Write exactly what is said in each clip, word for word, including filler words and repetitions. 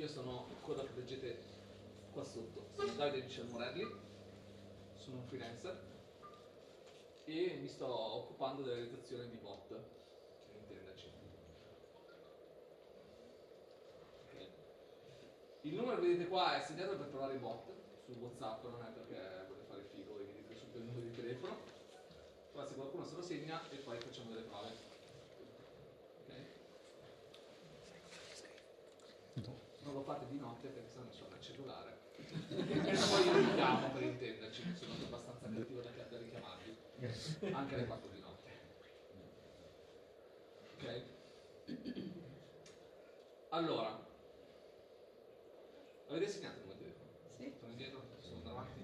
io sono quello che leggete qua sotto, sono Davide Michel Morelli, sono un freelancer e mi sto occupando della realizzazione di bot, per intenderci. Okay. Il numero che vedete qua è segnato per trovare i bot su WhatsApp, non è perché volete fare figo e vi dite subito il numero di telefono, però se qualcuno se lo segna e poi facciamo delle prove. Okay. Non lo fate di notte perché sennò non sono al cellulare. E poi io li chiamo per intenderci, sono abbastanza cattivo da, da richiamarli. Anche alle quattro di notte. Ok? Allora, avete segnato il numero di telefono? Sì. Sono indietro? Sono davanti?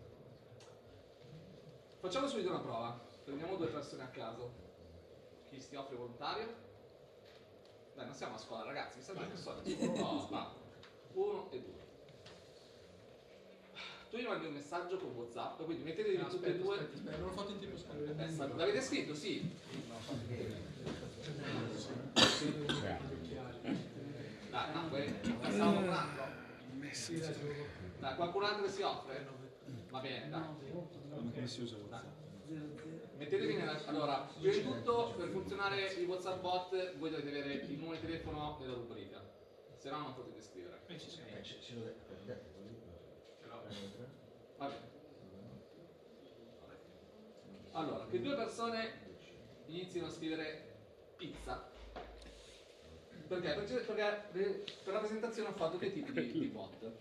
Facciamo subito una prova. Prendiamo due persone a caso. Chi si offre volontario? Dai, non siamo a scuola, ragazzi, mi sembra che sono. No, va. Uno e due. Tu gli mandi un messaggio con WhatsApp, quindi mettetevi no, tutti e due. Aspetta, aspetta, non l'ho fatto in tempo scrivere. Eh, l'avete scritto? Sì. Dai, no, passiamo un altro. Dai, qualcun altro che si offre? Va bene, dai. Come si usa WhatsApp? Mettetevi nella... Allora, prima di tutto, per funzionare il WhatsApp bot, voi dovete avere il numero di telefono della rubrica, se no non potete scrivere. Eh, ci Okay. Va bene. Allora, che due persone iniziano a scrivere pizza. Perché? Perché, perché per la presentazione ho fatto due tipi di, di bot.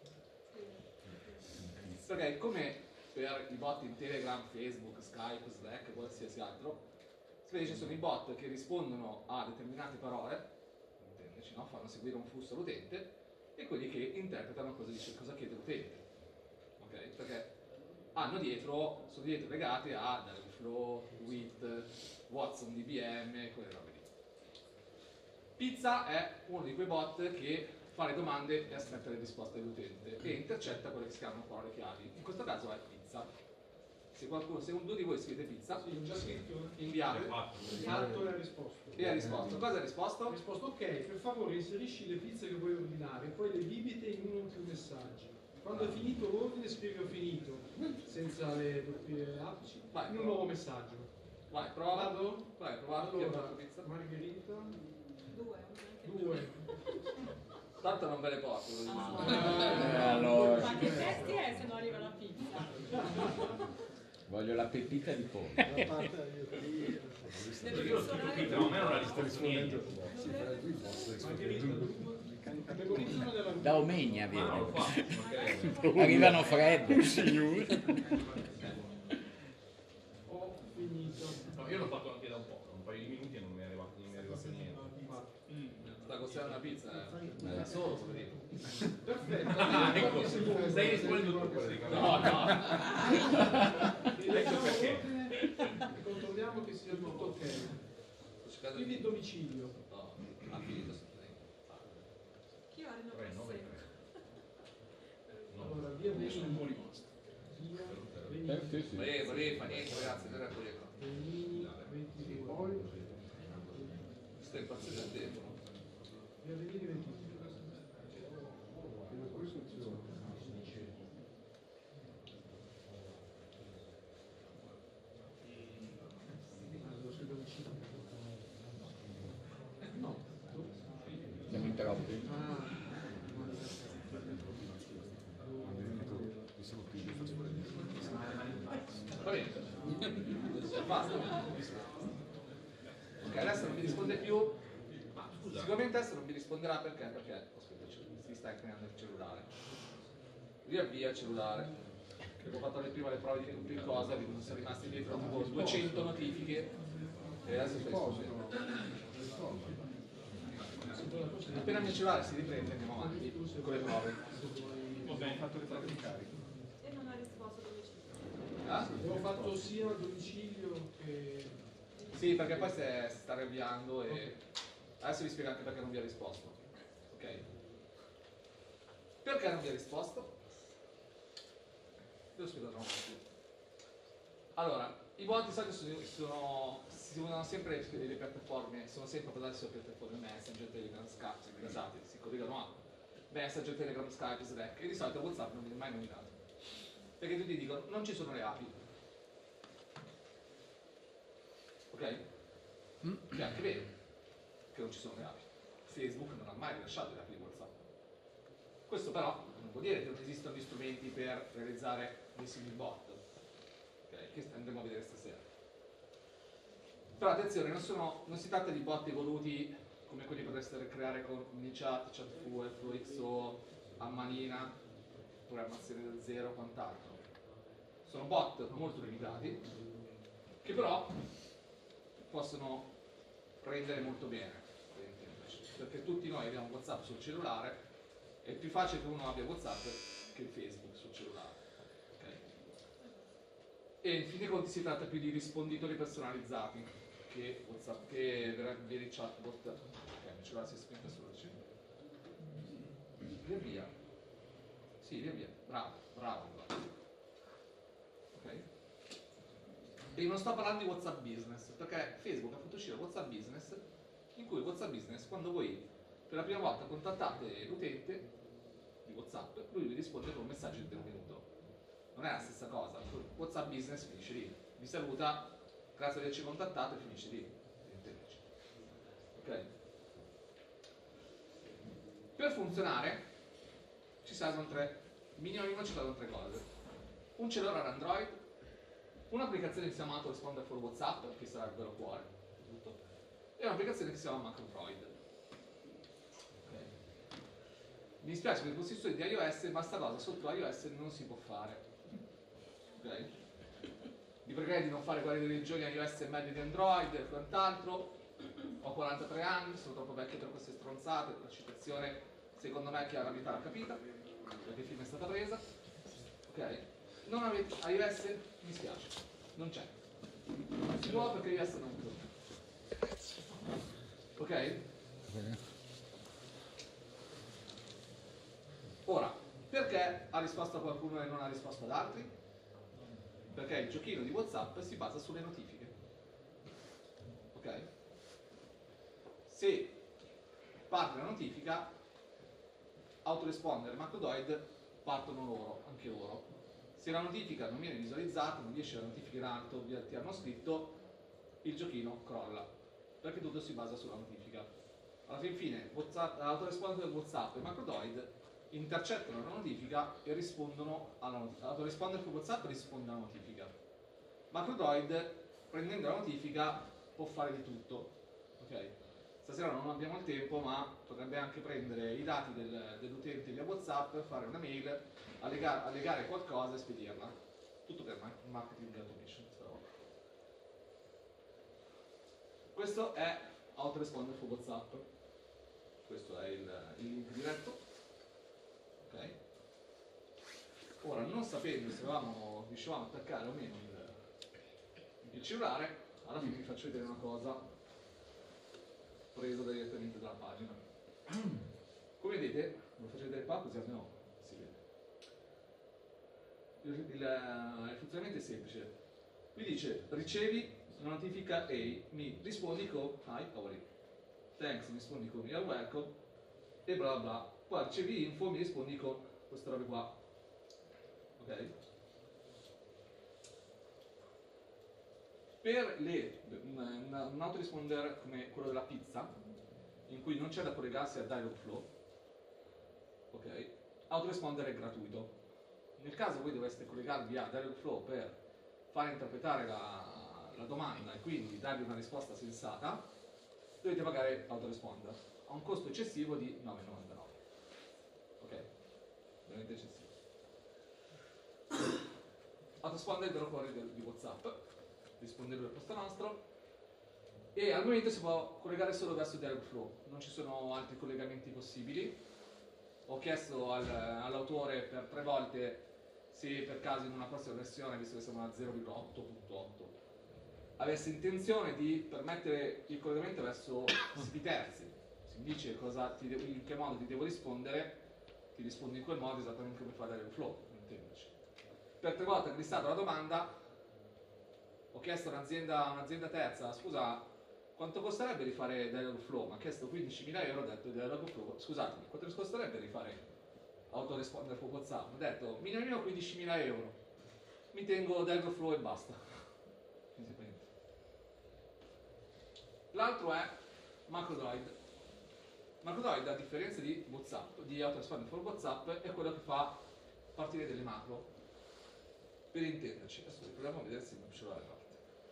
Perché come per i bot in Telegram, Facebook, Skype, Slack, qualsiasi altro, si vede ci sono i bot che rispondono a determinate parole, intenderci, no? Fanno seguire un flusso all'utente, e quelli che interpretano cosa dice, cosa chiede l'utente. Ok? Perché hanno dietro, sono dietro legate a Dialogflow, Wit, Watson D B M, quelle robe lì. Pizza è uno di quei bot che fa le domande e aspetta le risposte dell'utente e intercetta quelle che si chiamano parole chiavi. In questo caso è pizza. Se qualcuno, se uno di voi scrive pizza, sì, ho già scritto. Inviate. Fatto e ha risposto. E ha risposto. Cosa ha risposto? Ha risposto: ok, per favore inserisci le pizze che vuoi ordinare e poi le bibite in uno o più messaggi. Quando è finito l'ordine scrivi ho finito, senza le doppie apici, in un nuovo messaggio. Vai, prova. Vado? Vai, prova. Allora, pizza. Margherita. Due. Due. Tanto non ve le porto. Ah. Eh, allora. Ma che testi è se non arriva la pizza? Voglio la pepita di pollo. Deve funzionare. No, a me non ha risposto niente. Da Omegna viene. Ah, non fa. Ok. Arrivano fredde, signore. Ho finito. No, io l'ho fatto anche da un po', un paio di minuti e non mi è arrivato, non mi è arrivato niente. Sta costando una pizza, eh. Da solo, poverino. Perfetto. Ah, ecco, stai rispondendo tu praticamente. No, no. Ecco perché. E controlliamo che sia tutto ok. Quindi il domicilio. No, ha finito. Chi ha tre, nove, tre. Allora, via Venini. Via Venini. Volevo, volevo, fa niente, ragazzi, non era quello. Venini ventidue. Sto impazzendo al telefono. Via Venini ventidue. No. Siamo in troppi. Va bene. Basta. Ok, adesso non mi risponde più. Ma scusa. Sicuramente adesso non mi risponderà perché? Perché aspetta, si sta creando il cellulare. Riavvia il cellulare. Ho fatto le prima le prove di tutto il cosa, vi sono rimasti dietro tipo duecento notifiche e adesso sto rispondendo. Appena il mio cellulare si riprende andiamo avanti con le prove. Ho fatto le prove di carico. E non ha risposto domicilio. Ah? Ho fatto sia a domicilio che... Sì, perché poi si sta riavviando e adesso vi spiego anche perché non vi ha risposto. Ok? Perché non vi ha risposto? Ve lo spiego tra un po'. Allora, i bot di solito sono, sono, si usano sempre le piattaforme, sono sempre basati sulle piattaforme Messenger, Telegram, Skype, si collegano a Messenger, Telegram, Skype, Slack, e di solito WhatsApp non viene mai nominato. Perché tutti dicono non ci sono le api. Ok? Che è anche vero che non ci sono le api. Facebook non ha mai rilasciato le api di WhatsApp. Questo però non vuol dire che non esistono gli strumenti per realizzare dei simili bot, okay? Che andremo a vedere stasera. Però attenzione, non, sono, non si tratta di bot evoluti come quelli che potreste creare con MiniChat, ChatFu, FluXO, a manina, programmazione da zero o quant'altro. Sono bot molto limitati che però possono rendere molto bene, perché tutti noi abbiamo WhatsApp sul cellulare. È più facile che uno abbia WhatsApp che Facebook sul cellulare. Okay? E in fin dei conti si tratta più di risponditori personalizzati che WhatsApp, che veri chatbot. Ok, il mio cellulare si è spento solo dicendo. Via via. Sì, via via. Bravo, bravo. bravo. Ok? E non sto parlando di WhatsApp Business, perché Facebook ha fatto uscire WhatsApp Business, in cui WhatsApp Business, quando voi per la prima volta contattate l'utente di WhatsApp, lui vi risponde con un messaggio di un minuto. Non è la stessa cosa. WhatsApp Business finisce lì. Vi saluta, grazie di averci contattato e finisce lì. Ok? Per funzionare ci servono tre, minimo ci servono tre cose. Un cellulare Android, un'applicazione che si chiama Autoresponder for WhatsApp, che sarà il vero cuore, tutto, e un'applicazione che si chiama MacroDroid. Mi dispiace per i possessori di iOS, ma sta cosa sotto iOS non si può fare. Ok? Vi pregherei di non fare quelle religioni iOS e meglio di Android e quant'altro. Ho quarantatré anni, sono troppo vecchio per queste stronzate. La citazione, secondo me, chiara metà l'ha capita, perché il film è stata presa. Ok? Non avete iOS? Mi spiace, non c'è. Non si può perché iOS non è. Ok? Ora, perché ha risposto a qualcuno e non ha risposto ad altri? Perché il giochino di WhatsApp si basa sulle notifiche. Ok? Se parte la notifica, Autoresponder e MacroDroid partono loro, anche loro. Se la notifica non viene visualizzata, non riesce la notifica in alto, ti hanno scritto, il giochino crolla. Perché tutto si basa sulla notifica. Alla fin fine, WhatsApp, Autoresponder WhatsApp e MacroDroid intercettano la notifica e rispondono alla notifica. Autoresponder per WhatsApp risponde alla notifica. MacroDroid, prendendo la notifica, può fare di tutto. Ok? Stasera non abbiamo il tempo, ma potrebbe anche prendere i dati del, dell'utente via WhatsApp, fare una mail, allegare, allegare qualcosa e spedirla. Tutto per marketing automation. Questo è Autoresponder for WhatsApp. Questo è il, il link diretto. Ok? Ora, non sapendo se avevamo, riuscivamo a attaccare o meno il, il cellulare, alla fine vi faccio vedere una cosa presa direttamente dalla pagina. Come vedete, lo faccio vedere qua così almeno si vede. Il, il, il funzionamento è semplice. Vi dice, ricevi una notifica A, mi rispondi con Hi, how are you? Thanks, mi rispondi con You're welcome, e bla bla. Poi ricevi info, mi rispondi con queste robe qua. Ok? Per le, un, un autoresponder come quello della pizza, in cui non c'è da collegarsi a Dialogflow, ok? Autoresponder è gratuito. Nel caso voi doveste collegarvi a Dialogflow per fare interpretare la, la domanda e quindi darvi una risposta sensata, dovete pagare Autoresponder a un costo eccessivo di nove e novantanove. Ok? Veramente eccessivo. Autoresponder è il vero cuore di WhatsApp, rispondibile al posto nostro, e al momento si può collegare solo verso Dialogflow, non ci sono altri collegamenti possibili. Ho chiesto al, all'autore per tre volte se per caso in una prossima versione, visto che siamo a zero virgola otto punto otto, avesse intenzione di permettere il collegamento verso siti terzi. Si dice cosa ti devo, in che modo ti devo rispondere, ti rispondo in quel modo esattamente come fa Dialogflow, intenderci. Per tre volte ho glissato la domanda, ho chiesto a un'azienda, un'azienda terza, scusa, quanto costerebbe rifare Dialogflow? Mi ha chiesto quindicimila euro, ho detto Dialogflow, scusatemi, quanto costerebbe rifare autoresponder con WhatsApp? Ho detto, minimo quindicimila euro, mi tengo Dialogflow e basta. L'altro è MacroDroid. MacroDroid, a differenza di WhatsApp, di autoresponder for WhatsApp, è quello che fa partire delle macro. Per intenderci, adesso proviamo a vedere se il cellulare parte.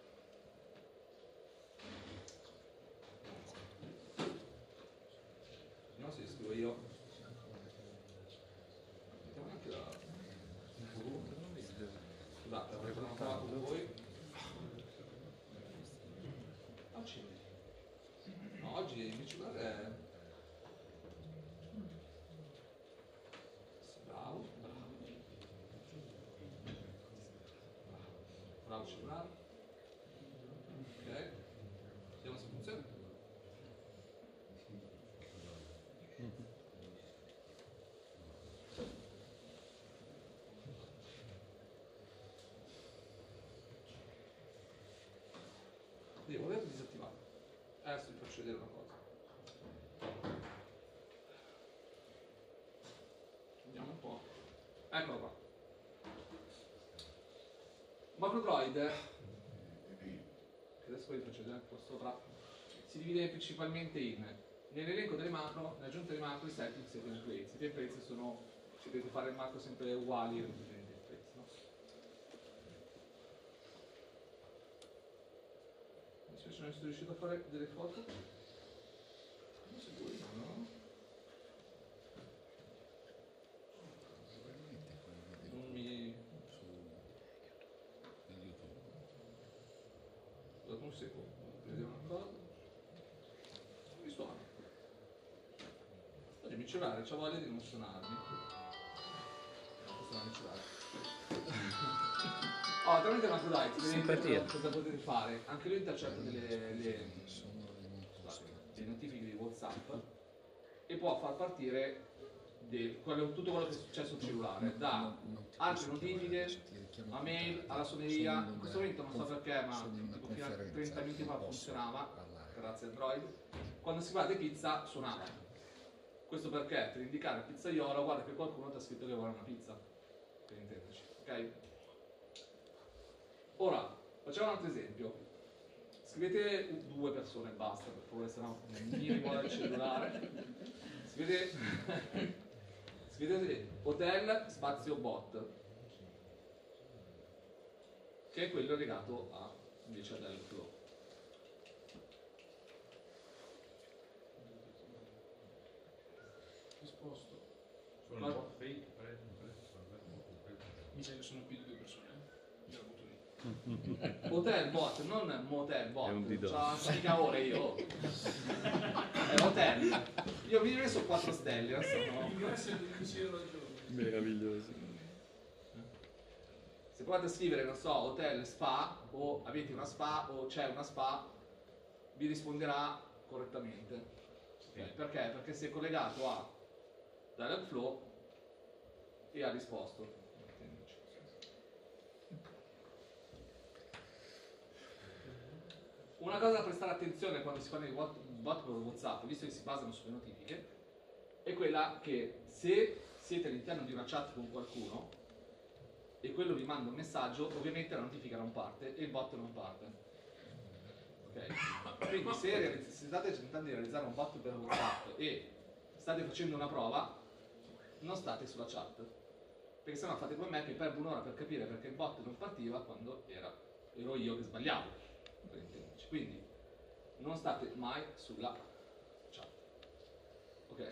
No, se scrivo io. Mettiamo anche la. Scusate, avrei provato con voi. Accendi. No, oggi il mio cellulare è. Bravo, bravo. Bravo cellulare. Ok. Vediamo se funziona. Devo averlo disattivato. Adesso vi faccio vedere una cosa. Vediamo un po'. Eccolo qua. MacroDroid, che adesso vi faccio vedere qua sopra, si divide principalmente in nell'elenco delle macro, nell'aggiunta delle macro, i settings e i templates. I templates sono, ci dovete fare il macro sempre uguali ai templates, no? Mi spiace non sono riuscito a fare delle foto. Non si può, no? Non mi... Dopo un secondo, vediamo una cosa. Non mi suona. Oggi mi cellulare c'ha voglia di non suonarmi. Non suonare il cellulare. Oh, tramite MacroDroid, vedete cosa potete fare. Anche lui intercetta delle, le, scusate, le notifiche di WhatsApp e può far partire del, quello, tutto quello che è successo sul cellulare, da altre notifiche, a mail, alla suoneria. In questo momento non so perché, ma tipo fino a trenta minuti fa funzionava, grazie a Android. Quando si parla di pizza suonava. Questo perché? Per indicare al pizzaiolo, guarda che qualcuno ti ha scritto che vuole una pizza, per intenderci, ok? Ora, facciamo un altro esempio. Scrivete due persone, basta, per favore, se no mi vuole il cellulare. Scrivete, scrivete hotel spazio bot, che è quello legato a invece a Dialogflow. Risposto. Sono un po' fake, preso, preso, Mi sa che sono più di due persone. eh? Io l'ho avuto lì. Hotel bot, non motel bot. È un didò. C'ho mica ore io. È hotel. Io mi ho messo quattro stelle, non so. Ringrazio il pensiero al giorno. Meraviglioso. Se provate a scrivere, non so, hotel spa, o avete una spa, o c'è una spa, vi risponderà correttamente. Ok, perché? Perché si è collegato a Dialogflow e ha risposto. Una cosa da prestare attenzione quando si fanno i bot bot con WhatsApp, visto che si basano sulle notifiche, è quella che se siete all'interno di una chat con qualcuno e quello vi manda un messaggio, ovviamente la notifica non parte e il bot non parte. Ok? Quindi se, realizz- se state tentando di realizzare un bot per WhatsApp e state facendo una prova, non state sulla chat. Perché sennò fate come me che perdo un'ora per capire perché il bot non partiva quando era, ero io che sbagliavo. Per intenderci. Quindi non state mai sulla chat. Ok?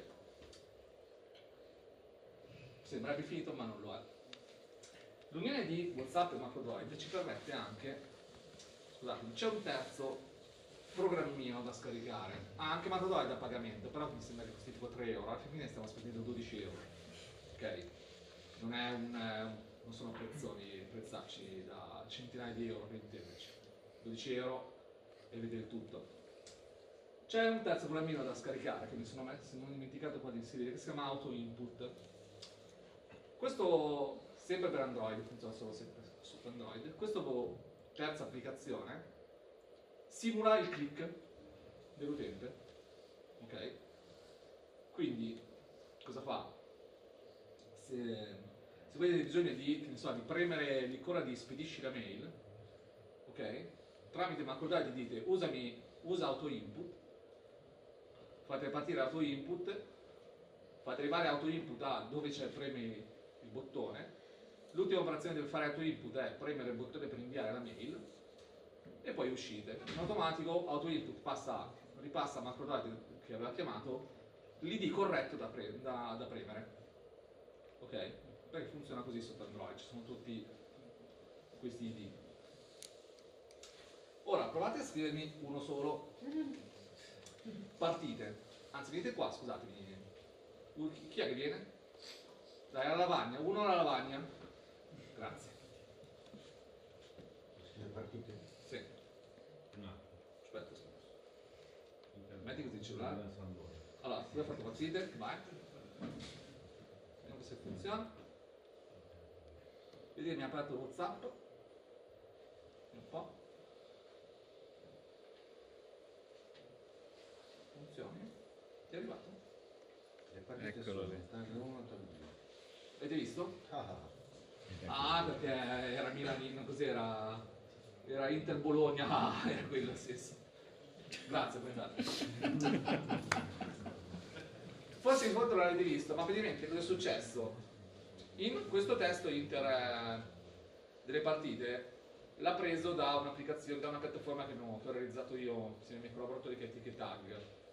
Sembrerebbe finito ma non lo è. L'unione di WhatsApp e MacroDroid ci permette anche, scusate, c'è un terzo programmino da scaricare. Ha anche MacroDroid a pagamento, però mi sembra che costi tipo tre euro, alla fine stiamo spendendo dodici euro. Ok? Non è un, non sono prezzoni, prezzacci da centinaia di euro per intenderci. dodici euro e vedere tutto. C'è un terzo programmino da scaricare che mi sono messo, non ho dimenticato qua di inserire, che si chiama Auto Input. Questo sempre per Android, funziona solo sempre sotto Android. Questa terza applicazione simula il click dell'utente, ok? Quindi cosa fa? Se, se avete bisogno di, che ne so, di premere l'icona di spedisci la mail, ok? Tramite macroDrive dite usami, usa autoinput, fate partire autoinput, fate arrivare autoinput a dove c'è premi il bottone. L'ultima operazione che deve fare autoinput è premere il bottone per inviare la mail e poi uscite. In automatico autoinput passa, ripassa a macroDrive che aveva chiamato l'I D corretto da, pre, da, da premere. Ok? Perché funziona così sotto Android, ci sono tutti questi I D. Ora provate a scrivermi uno solo. Partite. Anzi, venite qua, scusatemi. Chi è che viene? Dai, alla lavagna. Uno alla lavagna. Grazie. Le partite? Sì. No. Aspetta, aspetta. Metti così il cellulare. Allora, due fate partite, vai. Vediamo se funziona. Vedete, mi ha aperto WhatsApp. Un po'. Funziona. Ti è arrivato? Le partite Eccolo sono lì. tanto uno, tanto due. Avete visto? Ah, Ah, perché era Milanino, cos'era? Era Inter Bologna, ah, era quello stesso. Grazie, puoi andare. Forse in fondo non l'avete visto, ma praticamente cosa è successo? In questo testo Inter eh, delle partite l'ha preso da un'applicazione, da una piattaforma che, abbiamo, che ho realizzato io insieme ai miei collaboratori, che è Tickettag.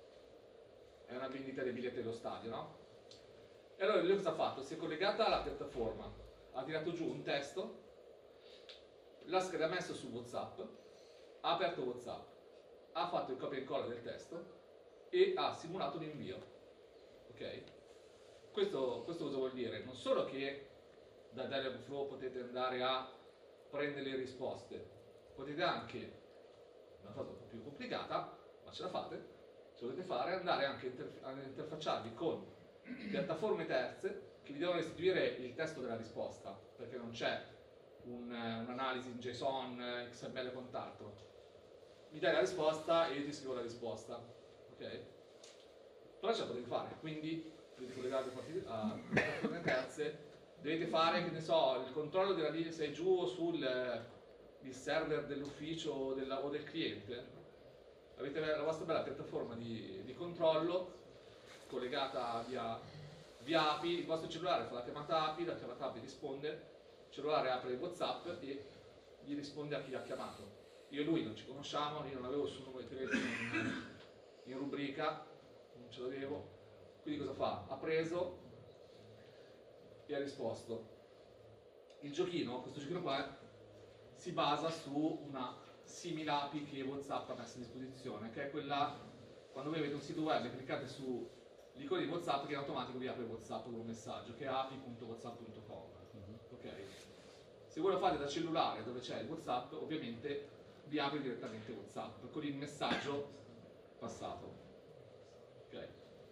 È una vendita dei biglietti dello stadio, no? E allora lui cosa ha fatto? Si è collegata alla piattaforma, ha tirato giù un testo, l'ha l'ha messo su WhatsApp, ha aperto WhatsApp, ha fatto il copia e incolla del testo e ha simulato l'invio. Ok? Questo, questo cosa vuol dire? Non solo che da Dialogflow potete andare a prendere le risposte, potete anche, una cosa un po' più complicata, ma ce la fate, ce lo dovete fare, andare anche interf- a interfacciarvi con piattaforme terze che vi devono restituire il testo della risposta, perché non c'è un, un'analisi in JSON, X M L e quant'altro. Mi dai la risposta e io ti scrivo la risposta, ok? Però ce la potete fare, quindi dovete collegarvi a piattaforme terze, dovete fare, che ne so, il controllo della linea se è giù o sul il server dell'ufficio o, della, o del cliente. Avete la vostra bella piattaforma di, di controllo collegata via, via A P I, il vostro cellulare fa la chiamata A P I, la chiamata A P I risponde, il cellulare apre il WhatsApp e gli risponde a chi ha chiamato. Io e lui non ci conosciamo, io non avevo il suo numero di telefono in, in rubrica, non ce l'avevo, quindi cosa fa? Ha preso e ha risposto. Il giochino, questo giochino qua, si basa su una simile A P I che WhatsApp ha messo a disposizione, che è quella, quando voi avete un sito web e cliccate su l'icona di WhatsApp, che in automatico vi apre WhatsApp con un messaggio, che è a p i punto whatsapp punto com. Ok? Se voi lo fate da cellulare dove c'è il WhatsApp, ovviamente vi apre direttamente WhatsApp con il messaggio passato. Ok?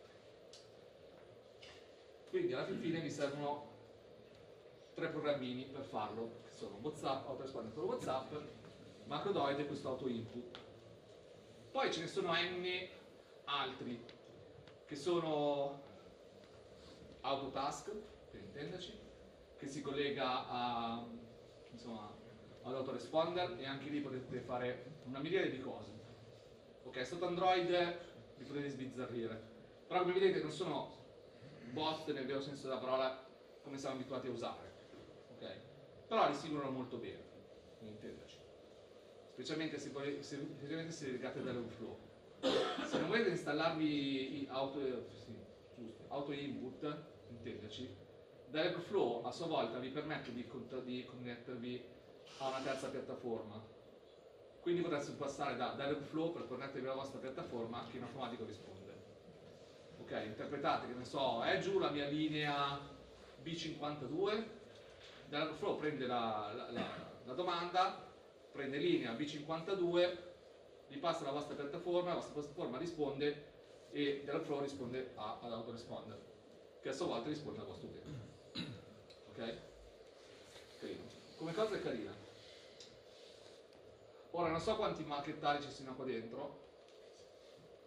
Quindi alla fine vi servono tre programmini per farlo, che sono WhatsApp, AutoResponder per WhatsApp, MacroDroid e questo AutoInput. Poi ce ne sono n altri, che sono Autotask, per intenderci, che si collega a, insomma, ad AutoResponder, e anche lì potete fare una miriade di cose. Ok, sotto Android vi potete sbizzarrire, però come vedete non sono bot nel vero senso della parola come siamo abituati a usare, ok? Però li seguono molto bene, per intenderci, specialmente se, poi, se, specialmente se legate a Dialogflow. Se non volete installarvi auto, sì, giusto, auto input, intenderci, Dialogflow a sua volta vi permette di, di connettervi a una terza piattaforma, quindi potreste passare da Dialogflow per connettervi alla vostra piattaforma che in automatico risponde. Ok, interpretate, che ne so, è giù la mia linea B cinquantadue, Dialogflow prende la, la, la, la domanda, prende linea B cinquantadue, vi passa alla vostra piattaforma, la vostra piattaforma risponde e Dialogflow risponde a, ad AutoResponder, che a sua volta risponde al vostro utente. Ok? Carino. Come cosa è carina. Ora non so quanti marchettari ci siano qua dentro,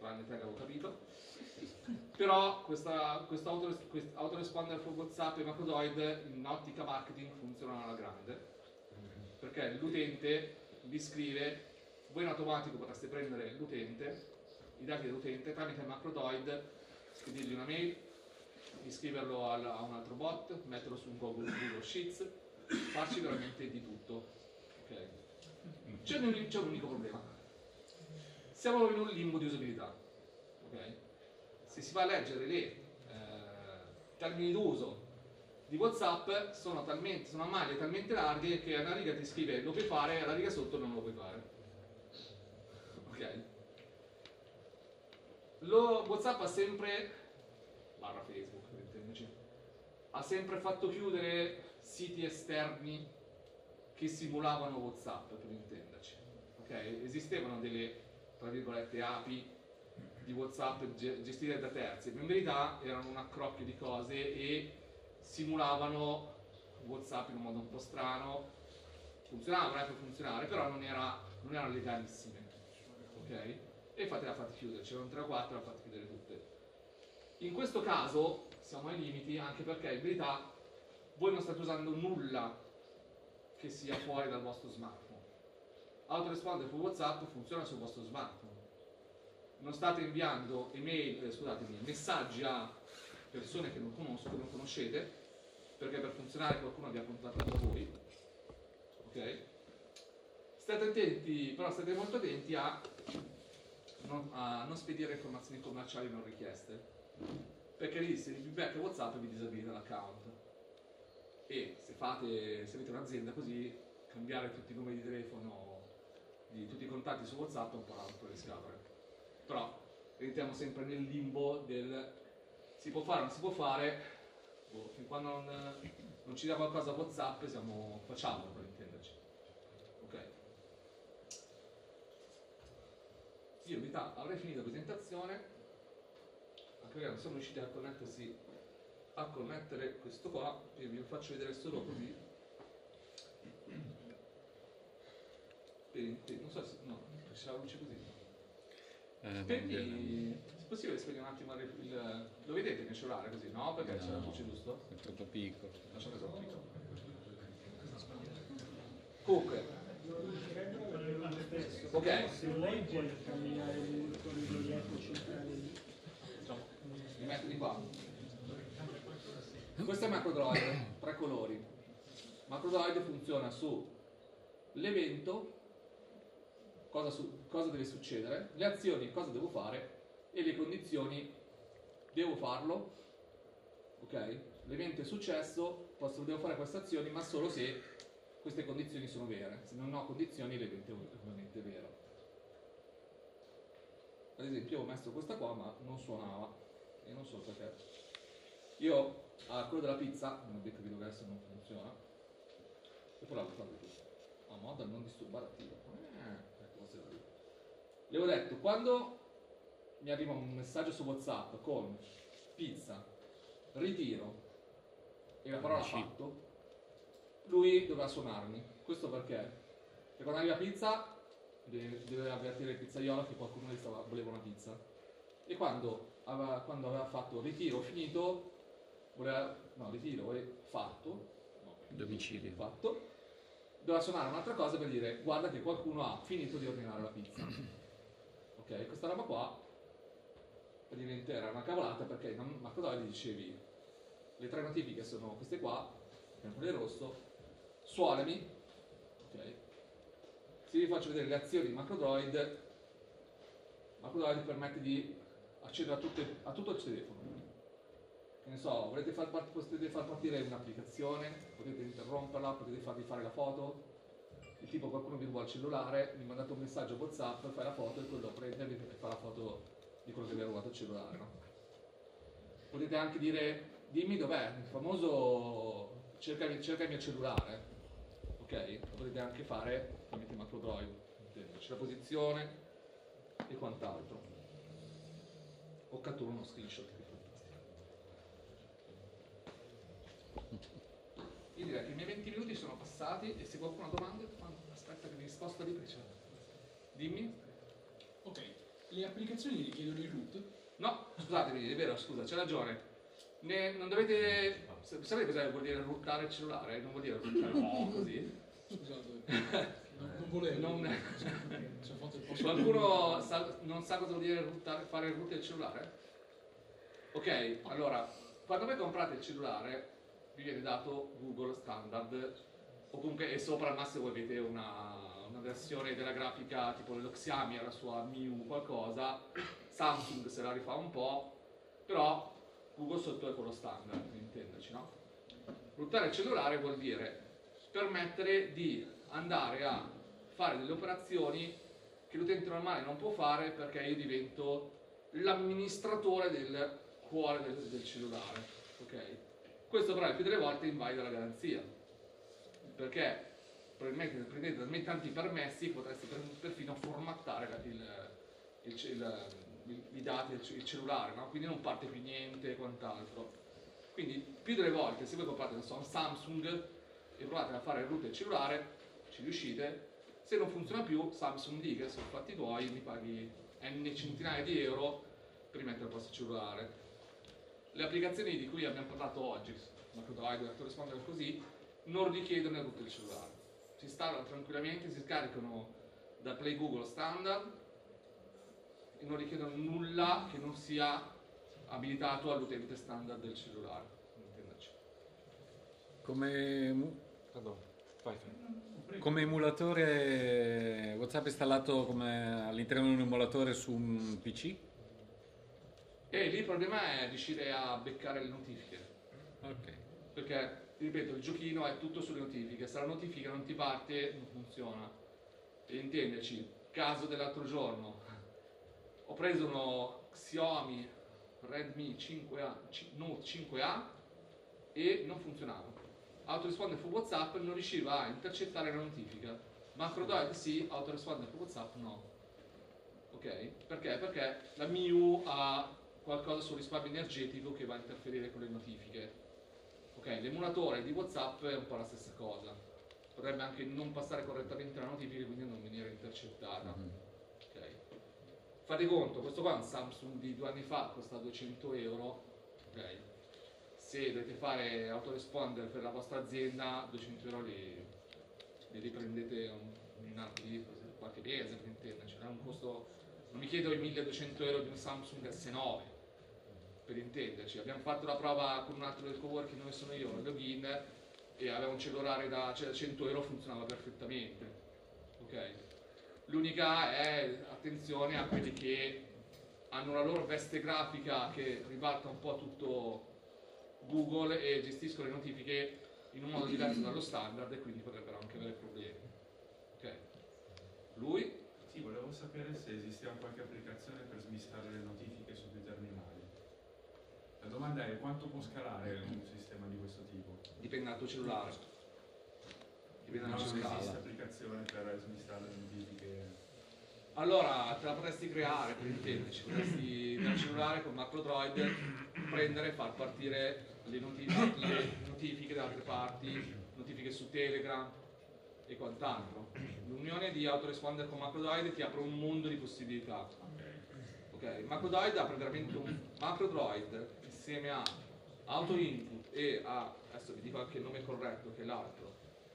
tranne te che avevo capito. Però questa, questo auto, quest autoresponder for WhatsApp e Macrodroid in ottica marketing funzionano alla grande, perché l'utente vi scrive, voi in automatico potreste prendere l'utente, i dati dell'utente tramite Macrodroid, scrivergli una mail, iscriverlo al, a un altro bot, metterlo su un Google, Google Sheets, farci veramente di tutto. Okay. C'è un, un unico problema. Siamo in un limbo di usabilità. Okay. Se si va a leggere le eh, termini d'uso di WhatsApp sono, talmente, sono a maglie talmente larghe che a una riga ti scrive lo puoi fare e alla riga sotto non lo puoi fare. Ok? Lo, WhatsApp ha sempre, barra Facebook per intenderci, ha sempre fatto chiudere siti esterni che simulavano WhatsApp per intenderci. Okay? Esistevano delle, tra virgolette, A P I di WhatsApp gestite da terzi, ma in verità erano un accrocchio di cose e simulavano WhatsApp in un modo un po' strano. Funzionavano eh, per funzionare, però non, era, non erano legalissime. Ok? E infatti le ha fatte chiudere, c'erano tre o quattro, le ha fatte chiudere tutte. In questo caso siamo ai limiti anche perché in verità voi non state usando nulla che sia fuori dal vostro smartphone. Autoresponder for WhatsApp funziona sul vostro smartphone. Non state inviando email, eh, scusatemi, messaggi a persone che non conosco, che non conoscete, perché per funzionare qualcuno vi ha contattato voi. Ok? State attenti, però state molto attenti a non, a non spedire informazioni commerciali non richieste, perché lì se vi becca WhatsApp vi disabilita l'account. E se fate, se avete un'azienda così, cambiare tutti i numeri di telefono di tutti i contatti su WhatsApp è un po' per riscavare. Però restiamo sempre nel limbo del si può fare o non si può fare, boh, fin quando non, non ci dà qualcosa a WhatsApp siamo, facciamolo per intenderci. Ok. Io in realtà avrei finito la presentazione, anche perché non siamo riusciti a connettersi a connettere questo qua, io vi faccio vedere solo così. Non so se no, c'è la luce così. Eh, Quindi, se possibile spegni un attimo il, il, lo vedete nel cellulare così, no? Perché no, c'è la luce giusto? è troppo piccolo. Lasciate troppo piccolo. Comunque, ok. Se lei vuole cambiare il biglietto centrale lì. Mi metto di qua. Questo è Macrodroid, tre colori. Macrodroid funziona su l'evento, cosa, su, cosa deve succedere, le azioni, cosa devo fare e le condizioni, devo farlo, ok? L'evento è successo, posso, devo fare queste azioni, ma solo se queste condizioni sono vere. Se non ho condizioni l'evento è ovviamente vero. Ad esempio ho messo questa qua ma non suonava e non so perché. Io a quello della pizza, non ho capito che adesso non funziona, e poi l'ho fatto tutto. A modo non disturbare attivo. Eh, ecco, le ho detto, quando mi arriva un messaggio su WhatsApp con pizza, ritiro e la parola fatto, lui dovrà suonarmi. Questo perché? Perché quando arriva pizza deve, deve avvertire il pizzaiolo che qualcuno gli stava, voleva una pizza. E quando aveva, quando aveva fatto ritiro finito, voleva, no, ritiro e fatto, no, Domicilio. fatto, doveva suonare un'altra cosa per dire guarda che qualcuno ha finito di ordinare la pizza. Ok, questa roba qua praticamente era una cavolata perché in Macrodroid dicevi le tre notifiche sono queste qua, quelle rosso, suonami, ok? Se vi faccio vedere le azioni di Macrodroid, Macrodroid permette di accedere a, tutte, a tutto il telefono. Che ne so, volete far, part potete far partire un'applicazione, potete interromperla, potete farvi fare la foto, il tipo qualcuno vi ruba il cellulare, mi mandate un messaggio WhatsApp, fai la foto e quello prende e fa la foto di quello che vi ha rubato il cellulare, no? Potete anche dire dimmi dov'è, il famoso cerca, cerca il mio cellulare, ok? Lo potete anche fare tramite Macrodroid, c'è la posizione e quant'altro. O cattura uno screenshot che è fantastico. Io direi che i miei venti minuti sono passati e se qualcuno ha domande, aspetta che mi risposta di preciso. Dimmi. Ok, Le applicazioni richiedono il root? No, scusatemi, è vero, scusa, c'è ragione. Ne, non dovete... Sapete cosa vuol dire rootare il cellulare? Non vuol dire rootare no, così. Scusate, non, non volevo. Non- Ci ho fatto il posto. Qualcuno sa- non sa cosa vuol dire rootare- fare il root del cellulare? Ok, allora, quando voi comprate il cellulare vi viene dato Google Standard o comunque e sopra al massimo voi avete una, una versione della grafica tipo lo Xiaomi ha la sua M I U qualcosa, Samsung se la rifà un po', però Google sotto è quello standard, per intenderci, no? Rootare il cellulare vuol dire permettere di andare a fare delle operazioni che l'utente normale non può fare perché io divento l'amministratore del cuore del, del cellulare, ok? Questo però il più delle volte invalida la garanzia, perché probabilmente prendete talmente tanti permessi che potreste per- perfino formattare la- il, il, il, il- i dati del ce- il cellulare, no? Quindi non parte più niente e quant'altro. Quindi più delle volte se voi comprate non so, un Samsung e provate a fare il root del cellulare, ci riuscite, se non funziona più Samsung dica sono fatti tuoi, mi paghi n centinaia di euro per rimettere a posto il cellulare. Le applicazioni di cui abbiamo parlato oggi, MacroDrive, Autoresponder così, non richiedono il root del cellulare. Si installano tranquillamente, si scaricano da Play Google standard e non richiedono nulla che non sia abilitato all'utente standard del cellulare. Intenderci. Come, emu- pardon, vai, fai. Come emulatore WhatsApp è installato come all'interno di un emulatore su un P C? E lì il problema è riuscire a beccare le notifiche. Ok. Perché, ti ripeto, il giochino è tutto sulle notifiche. Se la notifica non ti parte, non funziona. E intenderci, caso dell'altro giorno, ho preso uno Xiaomi Redmi cinque A, C- Note cinque A e non funzionava. Autoresponder su WhatsApp non riusciva a intercettare la notifica. MacroDrive sì, autoresponder su WhatsApp no. Ok? Perché? Perché la M I U ha qualcosa sul risparmio energetico che va a interferire con le notifiche. Ok, l'emulatore di WhatsApp è un po' la stessa cosa. Potrebbe anche non passare correttamente la notifica e quindi non venire intercettata. Mhm. Ok. Fate conto, questo qua è un Samsung di due anni fa, costa duecento euro. Ok. Se dovete fare autoresponder per la vostra azienda, duecento euro li, li riprendete un, un altro di qualche mese, per intenderci. Non è un costo. Non mi chiedo i milleduecento euro di un Samsung S nove. Per intenderci, abbiamo fatto la prova con un altro del coworking dove sono io, il login, e aveva un cellulare da cioè, cento euro, funzionava perfettamente. Ok? L'unica è attenzione a quelli che hanno la loro veste grafica che ribalta un po' tutto Google e gestiscono le notifiche in un modo diverso dallo standard e quindi potrebbero anche avere problemi. Ok? Lui? Sì, volevo sapere se esisteva qualche applicazione per smistare le notifiche su più terminali. La domanda è quanto può scalare un sistema di questo tipo? Dipende dal tuo cellulare. Dipende Non dal tuo esiste cellulare. applicazione per smistare le notifiche. Allora, te la potresti creare per intenderci, potresti dal cellulare con MacroDroid prendere e far partire le, noti- le notifiche da altre parti, notifiche su Telegram e quant'altro. L'unione di autoresponder con MacroDroid ti apre un mondo di possibilità. Ok, MacroDroid apre veramente un MacroDroid insieme a AutoInput e a, adesso vi dico anche il nome corretto che è l'altro.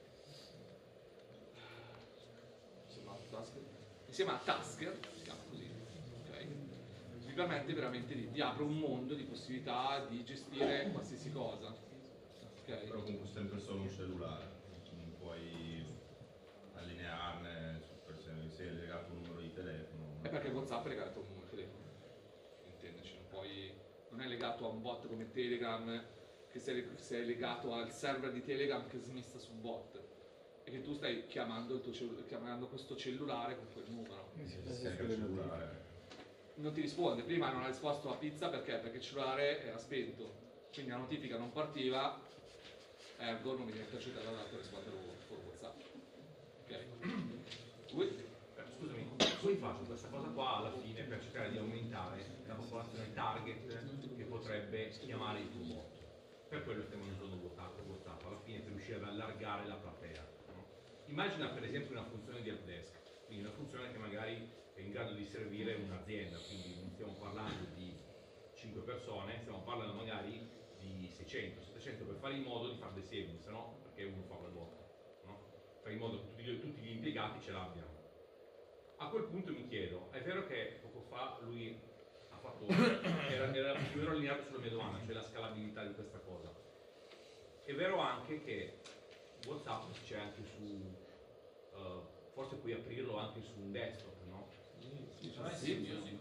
Insomma, Tasker. Insieme a Tasker, si chiama così, ok? Vi permette veramente di, vi apre un mondo di possibilità di gestire qualsiasi cosa. Ok? Però comunque sempre solo un cellulare, non puoi allinearne su per se se è legato a un numero di telefono. È perché WhatsApp è legato a un numero di telefono. Intenderci, non, puoi, non è legato a un bot come Telegram, che se se è legato al server di Telegram che smista su bot. E che tu stai chiamando, il tuo cellu- chiamando questo cellulare con quel numero. Se scarica il cellulare. Non ti risponde, prima non ha risposto a pizza perché? Perché il cellulare era spento, quindi la notifica non partiva, ergo non veniva intercettata dall'altro rispondere con WhatsApp. Ok? Lui? Eh, Scusami, come faccio questa cosa qua alla fine per cercare di aumentare la popolazione target che potrebbe chiamare il tuo bot? Per quello stiamo usando WhatsApp, WhatsApp alla fine per riuscire ad allargare la platea. No? Immagina per esempio una funzione di helpdesk, quindi una funzione che magari è in grado di servire un'azienda, quindi non stiamo parlando di cinque persone, stiamo parlando magari di seicento, settecento per fare in modo di fare dei saving, se no perché uno fa quel voto, no? Fare in modo che tutti, gli- tutti gli impiegati ce l'abbiano. A quel punto mi chiedo, è vero che poco fa lui ha fatto, era, era più o meno allineato sulla mia domanda, cioè la scalabilità di questa cosa. È vero anche che WhatsApp c'è anche su, uh, forse puoi aprirlo anche su un desktop, no? Però è simbiosi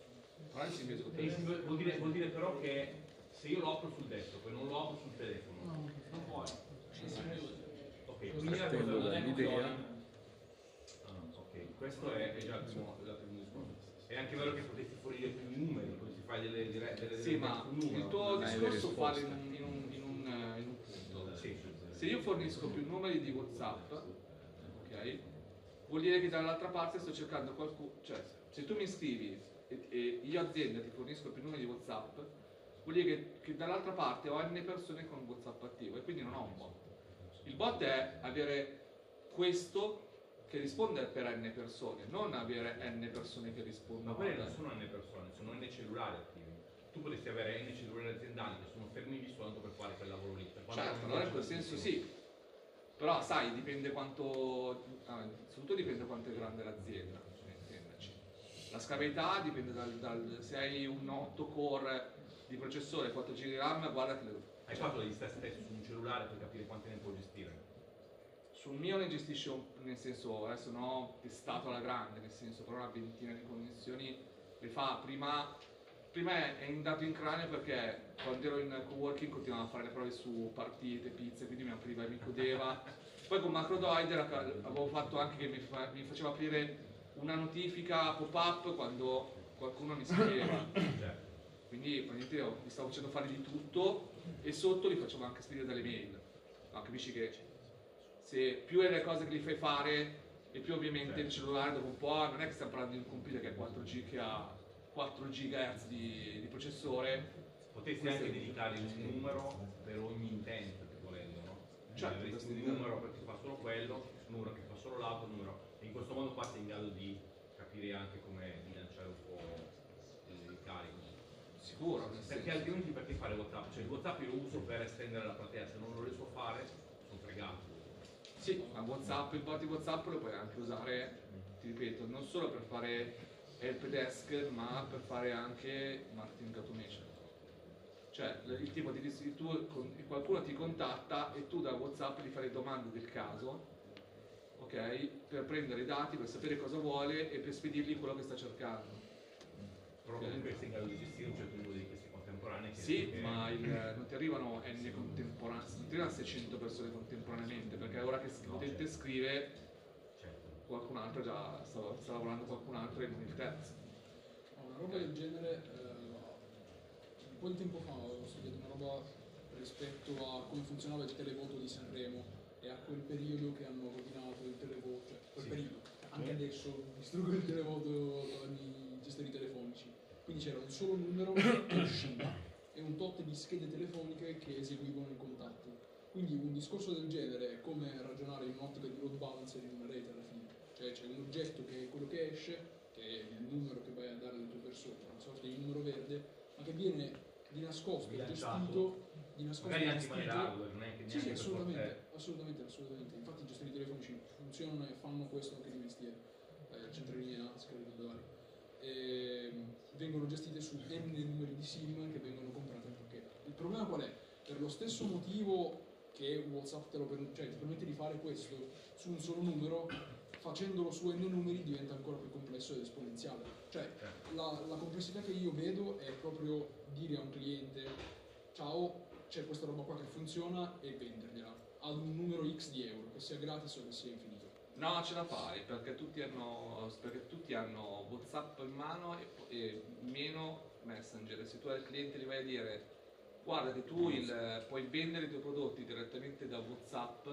col E telefono. vuol dire, vuol dire però che se io lo apro sul desktop e non lo apro sul telefono, non può. Ok, questa cosa Partendo non è dall'idea, Ah, ok, questo è, è già il primo, il primo discorso. È anche vero che potresti fornire più numeri, potresti fare delle dirette delle Sì, ma sul numero. il tuo Hai le discorso fa risposte. in un, in un, in un, eh, in un punto. Sì. Se io fornisco più numeri di WhatsApp, ok, vuol dire che dall'altra parte sto cercando qualcuno, cioè se tu mi scrivi e, e io azienda ti fornisco più numeri di WhatsApp, vuol dire che, che dall'altra parte ho n persone con WhatsApp attivo e quindi non ho un bot. Il bot è avere questo che risponde per n persone, non avere n persone che Ma rispondono. quelle non sono n persone, sono n cellulari attivi. Tu potresti avere n cellulari aziendali che sono fermi di solito per fare quel lavoro lì. per quanto Certo, non allora in faccia quel senso sentire. sì. Però sai, dipende quanto. Ah, innanzitutto dipende quanto è grande l'azienda, per intenderci. La scalabilità dipende dal, dal se hai un otto core di processore, quattro giga di RAM, guarda che le- Hai fatto degli test test su un cellulare per capire quante ne può gestire? sul mio ne gestisce un, nel senso, adesso non ho testato alla grande, nel senso, però una ventina di connessioni le fa. Prima, prima è, è un dato in cranio perché quando ero in coworking continuavo a fare le prove su partite, pizze, quindi mi apriva e mi codeva. Poi con Macrodroid era, avevo fatto anche che mi, fa- mi faceva aprire una notifica pop-up quando qualcuno mi scriveva. Cioè, Quindi praticamente io mi stavo facendo fare di tutto e sotto li facevo anche scrivere delle mail. No, capisci che se più è le cose che gli fai fare e più ovviamente il cellulare dopo un po', non è che stiamo parlando di un computer che ha quattro G che ha quattro gigahertz di, di processore. potresti anche dedicare un numero per ogni intento, volendo, no? Quindi Certo, avresti questo un è numero perché fa solo quello, un numero che fa solo l'altro, un numero. E in questo modo qua sei in grado di capire anche come bilanciare un po' il, il carico. Sicuro, nel Perché senso. altrimenti perché fare WhatsApp? Cioè il WhatsApp io lo uso per estendere la platea, se non lo riesco a fare sono fregato. Sì, ma WhatsApp, il bot di WhatsApp lo puoi anche usare, ti ripeto, non solo per fare helpdesk, ma per fare anche marketing automation. Cioè, il tipo di tu, con- qualcuno ti contatta e tu da WhatsApp gli fai le domande del caso, ok? Per prendere i dati, per sapere cosa vuole e per spedirgli quello che sta cercando. Però comunque sei in grado di gestire un certo numero di questi contemporanei. Che Sì, che- ma il- non ti arrivano n contemporanei, non ti arrivano seicento persone contemporaneamente, perché ora che l'utente scrive, Certo. qualcun altro già sta, sta lavorando qualcun altro e non il terzo. Una roba del genere, eh, un po' di tempo fa ho studiato una roba rispetto a come funzionava il televoto di Sanremo e a quel periodo che hanno rovinato il televoto, cioè quel Sì. periodo, anche adesso distruggono il televoto con i gestori telefonici. Quindi c'era un solo numero che usciva e un tot di schede telefoniche che eseguivano i contatti. Quindi un discorso del genere è come ragionare in un'ottica di load balancer in una rete alla fine. Cioè c'è un oggetto che è quello che esce, che è il numero che vai a dare alle tue persone, una sorta di numero verde, ma che viene di nascosto, Bilanciato. gestito, di nascosto Magari anche in gestito. maniera hardware, non è che Sì, sì, neanche per assolutamente, forza- assolutamente, assolutamente. Infatti i gestori telefonici funzionano e fanno questo anche di mestiere. Eh, centraline ASCII e robe varie. E vengono gestite su n numeri di SIM che vengono comprate in pacchetto. Il problema qual è? Per lo stesso motivo che WhatsApp te lo per- cioè, ti permette di fare questo su un solo numero, facendolo su n numeri diventa ancora più complesso ed esponenziale. Cioè, la, la complessità che io vedo è proprio dire a un cliente: ciao, c'è questa roba qua che funziona, e vendergliela ad un numero X di euro, che sia gratis o che sia infinito. No, ce la fai, perché tutti hanno, perché tutti hanno WhatsApp in mano e, e meno Messenger. E se tu al cliente gli vai a dire: guarda che tu il, puoi vendere i tuoi prodotti direttamente da WhatsApp,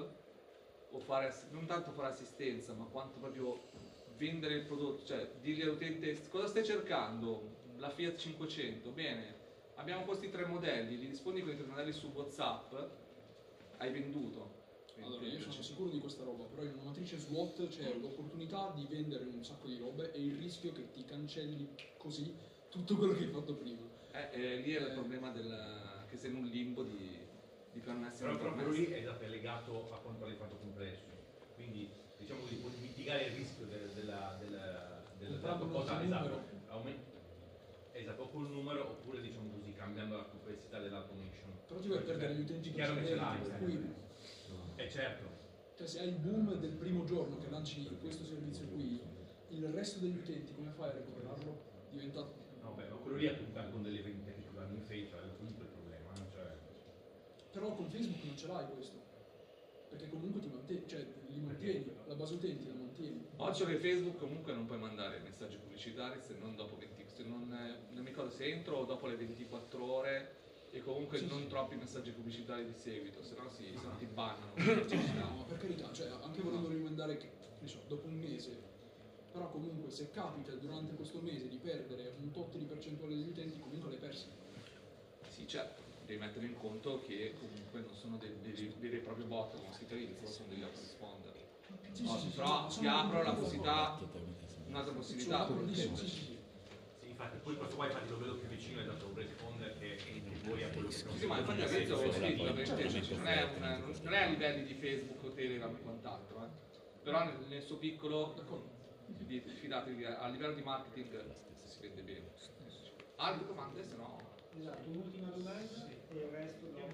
o fare, ass- non tanto fare assistenza, ma quanto proprio vendere il prodotto, cioè dirgli all'utente cosa stai cercando, la Fiat cinquecento, bene, abbiamo questi tre modelli, gli rispondi con i tre modelli su WhatsApp, hai venduto. Allora, io sono sicuro di questa roba, però in una matrice SWOT c'è l'opportunità di vendere un sacco di robe e il rischio che ti cancelli così tutto quello che hai fatto prima. Eh, eh, lì è il Eh. problema del, che sei in un limbo di, di permessi. Però non proprio permessi. lì è, da- è legato a quanto l'hai fatto complesso. Quindi diciamo che puoi mitigare il rischio del- della, della, della, della Comprando un cosa, altro esatto, numero. aumen- esatto, o col numero oppure diciamo così, cambiando la complessità dell'automation. Però ti vai a perdere gli utenti Chiaro che ce l'hai, precedenti, per cui eh certo. cioè, se hai il boom del primo giorno che lanci questo servizio qui, il resto degli utenti come fai a recuperarlo? Diventa... No, beh, ma quello lì appunto anche con delle eventi che vanno in face, è comunque il problema, eh, cioè, Però con Facebook non ce l'hai questo, perché comunque ti mantieni, cioè li mantieni, la base utenti la mantieni. Occhio che Facebook comunque non puoi mandare messaggi pubblicitari se non dopo venti, se non, eh, non mi ricordo se entro o dopo le ventiquattro ore e comunque Sì, non sì. troppi messaggi pubblicitari di seguito, se no, si, se no ti bannano. No, ma per carità, cioè anche volendo rimandare, che, ne so, dopo un mese, però comunque se capita durante questo mese di perdere un tot di percentuale degli utenti, comunque l'hai persi. Sì, certo, devi mettere in conto che comunque non sono dei, dei veri e propri bot come scritto all'inizio, sono degli autoresponder. Sì, No, sì, sì, però sì, ti sono- apro la possibilità, un'altra Sono possibilità. d'accordissimo, sì, sì, sì. sì, infatti poi questo qua infatti lo vedo più vicino, è dato un responder che voi a quello che Sì, ma infatti adesso ho scritto per intenderci, non è, un- non è a livelli di Facebook o Telegram e quant'altro, eh. Però nel, nel suo piccolo, di- fidatevi, a livello di marketing si vende bene. Altre domande? Se no... Esatto, un'ultima domanda e il resto dopo.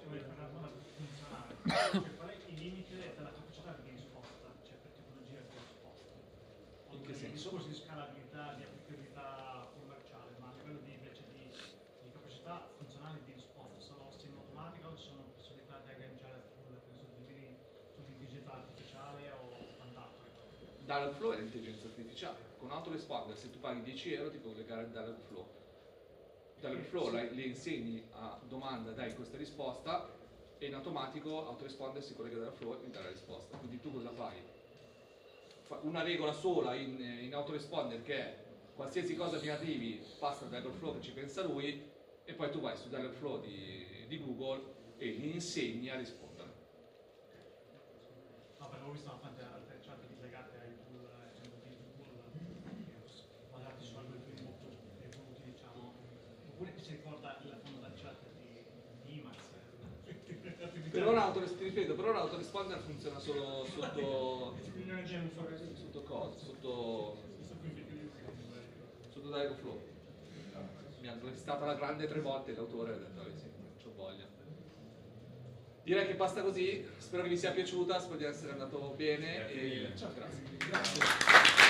Cioè, qual è il limite della capacità di risposta, cioè per tipologia di risposta? In che senso? Il discorso di scalabilità, di applicabilità commerciale, ma a livello di, invece di, di capacità funzionale di risposta, sono semi-automatiche o sono possibilità di agganciare sulla sull'intelligenza artificiale o quant'altro? Dialogflow è l'intelligenza artificiale. Con autoresponder, se tu paghi dieci euro ti puoi collegare al Dialogflow. Dialogflow la- le insegni a domanda, dai questa risposta e in automatico autoresponder si collega al Dialogflow e ti dà la risposta. Quindi tu cosa fai? Fa una regola sola in, in autoresponder che è qualsiasi cosa mi arrivi passa dal Dialogflow che ci pensa lui e poi tu vai su Dialogflow di, di Google e gli insegni a rispondere. No, perché ho visto tante altre chat legate ai tool, eh, tool basati su algoritmi molto evoluti, diciamo. Oppure si ricorda il famosa chat di, di IMAX. Per ora, autores- ti ripeto, per ora autoresponder funziona solo sotto, Non è già un fare sotto cosa? Sotto, sotto Dialogflow. Mi ha stata la grande tre volte l'autore e ha detto, "Eh sì, non c'ho voglia." Direi che basta così, spero che vi sia piaciuta, spero di essere andato bene Grazie e mille. ciao, grazie. Grazie.